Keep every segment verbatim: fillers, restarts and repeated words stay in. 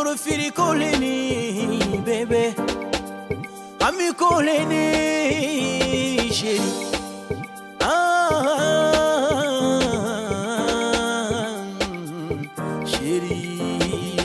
Guru firi koleni, baby. Ami koleni, chérie. Ah, chérie.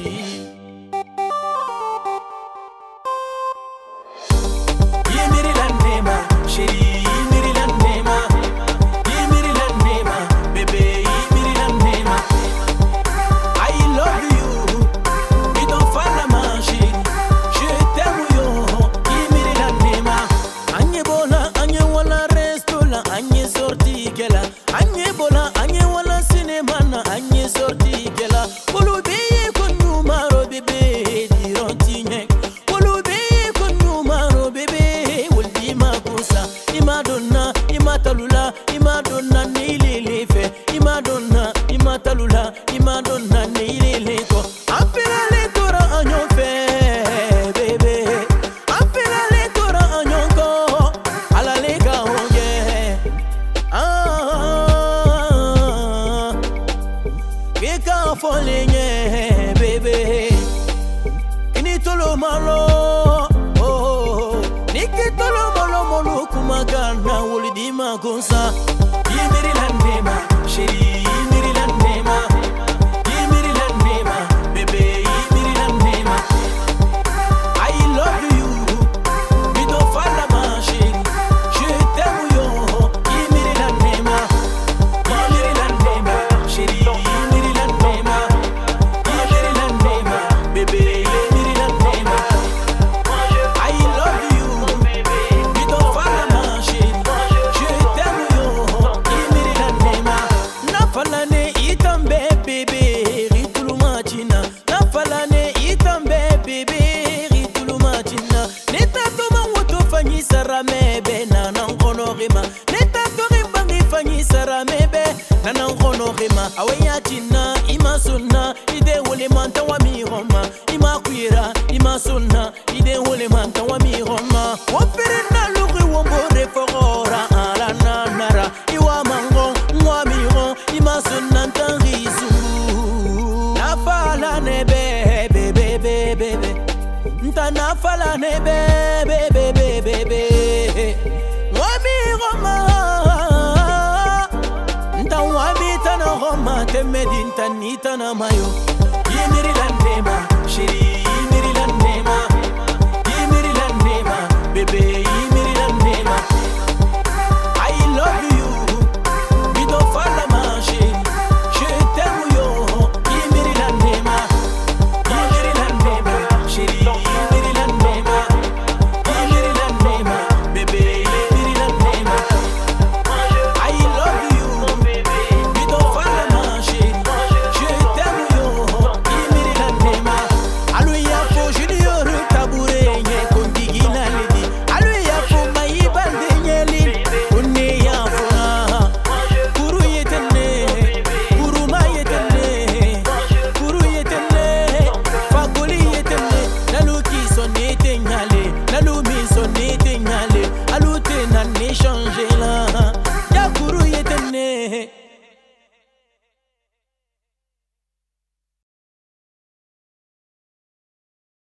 Yemiri la nema, chérie. Yemiri la nema, yemiri la nema, baby. Yemiri la nema. I love you. We don't fall ma chérie. Je t'aime yo. Yemiri la nema. Anye bola, anye wala resto la, anye sorti kela. Anye bola, anye wala cinéma na, anye sorti kela. Kulu beye konyu maro bebe, dirontinye. Kulu beye konyu maro bebe, wuldi makusa. Ima donna, ima talula, ima donna nilele fe. Ima donna, ima talula, ima donna nilele ko. Afira le tora anyo fe, bebe. Afira le tora anyo ko, ala le ka onge. Ah, keka folenye, bebe. Kini tolo malo, oh, niki tolo malo malo kumagana wulidi makosa. Yemiri la nema, chérie. Yemiri la nema, yemiri la nema, bebe. Yemiri la nema. I love you. We don't fall ma chérie. Je t'aime yo. Yemiri la nema, yemiri la nema, chérie. Yemiri la nema, yemiri la nema, bebe. Yemiri la nema. I love you. We don't fall ma chérie. Je t'aime yo. Yemiri la nema. Nafalane itambe bebe ritulu machina. Nafalane itambe bebe ritulu machina. Neta toma woto fanyi sarame be nanangono rima. Neta tori bangi fanyi sarame be nanangono rima. Awenya china ima sunna ide wole manta wa miroma. Ima kuira ima sunna ide wole manta wa miroma. Wafere na lugri wombore fogora ala nanara. Iwa mango mwa miro ima sunna ntangrizu. Nafala nebe bebe bebe bebe. Nta nafala nebe bebe bebe bebe. Mwa miroma. Nta wabita na Roma temedinta nita na mayo. Yemiri la nema, chérie.